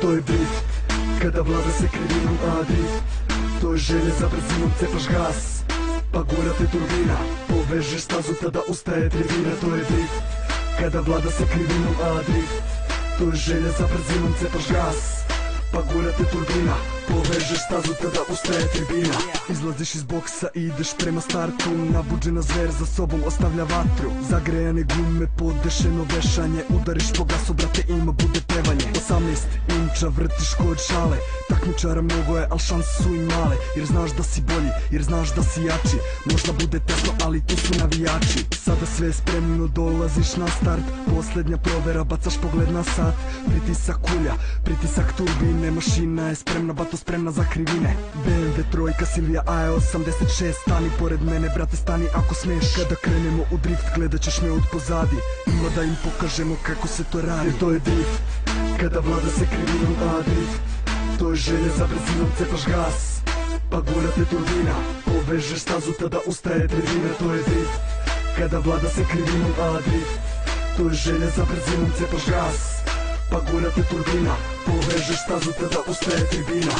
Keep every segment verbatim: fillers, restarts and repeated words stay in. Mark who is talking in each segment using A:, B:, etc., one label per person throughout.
A: to je drift. Kada vlada se krivinom, a drift to je želje za brzinom, cepaš gas pa gura te turbina, povežeš stazu, tada ustaje tribina. To je drift. Kada vlada se krivinom, a drift to je želje za brzinom, cepaš gas pa gura te turbina, povežeš stazu, tada ustaje tribina. Izlaziš iz boksa i ideš prema startu, nabuđena zver za sobom ostavlja vatru. Zagrejane gume, podešeno vešanje, udariš po gasu, brate, ima bude pevanje. Osamnaest inča vrtiš kod šale, takmičara mnogo je, al šanse su i male. Jer znaš da si bolji, jer znaš da si jači. Možda bude tesno, ali tu su navijači. Sada sve spremno, dolaziš na start, poslednja provera, bacaš pogled na sat. Pritisak kulja, pritisak turbine, mašina je spremna, bato spremna za krivine. B M W trojka, Silvija A E osamdeset šest, stani pored mene, brate, stani ako smeš. Kada krenemo u drift, gledat ćeš me od pozadi, ima da im pokažemo kako se to radi. Jer to je drift. Kada vlada se krivinom, a drift to je želje za brzinom, cepaš gas pa gura te turbina, povežeš stazu, tada ustaje tribina. To je drift. Kada vlada se krivinom, a drift to je želje za brzinom, cepaš gas pa gura te turbina, povežeš stazu, tada ustaje tribina.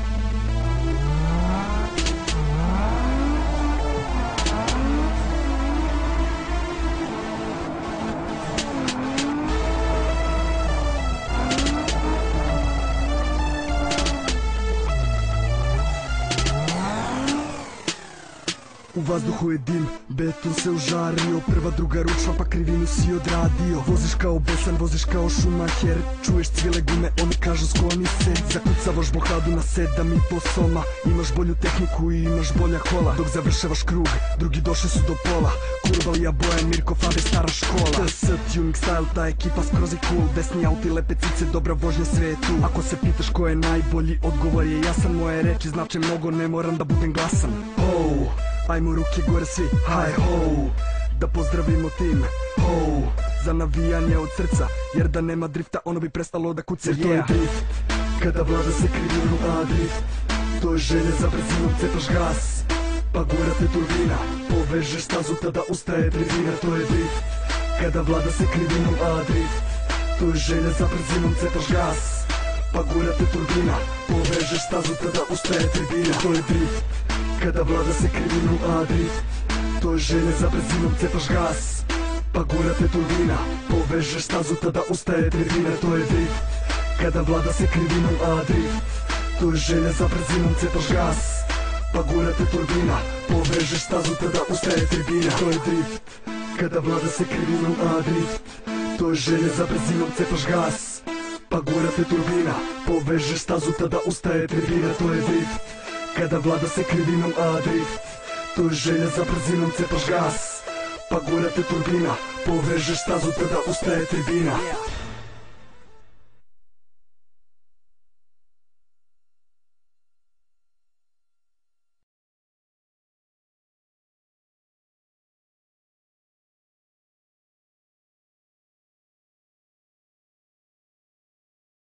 A: U vazduhu je dim, beton se užario, prva druga ručna pa krivinu si odradio. Voziš kao besan, voziš kao Schumacher, čuješ cvile gume, oni kažu skloni se. Zakucavaš blokadu na sedam i po soma, imaš bolju tehniku i imaš bolja kola. Dok završavaš krug, drugi došli su do pola. Kurbalija, Bojan, Mirko, Fabe, stara škola. T S, tuning style, ta ekipa skroz je cool. Desni auti, lepe cice, dobra vožnja, sve je tu. Ako se pitaš ko je najbolji, odgovor je jasan. Moje reči znače mnogo, ne moram da budem glasan. Oh, ajmo ruke gore svi, hi ho, da pozdravimo tim, ho, za navijanje od srca, jer da nema drifta ono bi prestalo da kuca. Jer to je drift. Kada vlada se krivinom, a drift to je želje za brzinom, cepaš gas pa gura te turbina, povežeš stazu, tada ustaje tribina. To je drift. Kada vlada se krivinom, a drift to je želje za brzinom, cepaš gas pa gura te turbina, povežeš stazu, tada ustaje tribina. To je drift. Kada vlada se krivinom, a drift to je želje za brzinom, cepaš gas pa gura te turbina, povežeš stazu, tada ustaje tribina. To je drift. Kada vlada se krivinom, a drift to je želje za brzinom, cepaš gas pa gura te turbina, povežeš stazu, tada ustaje tribina. To je drift. Kada vlada se krivinom, a drift to je želje za brzinom, cepaš gas pa gura te turbina, povežeš stazu, tada ustaje tribina. To je drift. Kada vlada se krivinom, a drift to je želja za brzinom, cepaš gas pa gura te turbina, povežeš stazu, tada ustaje tribina.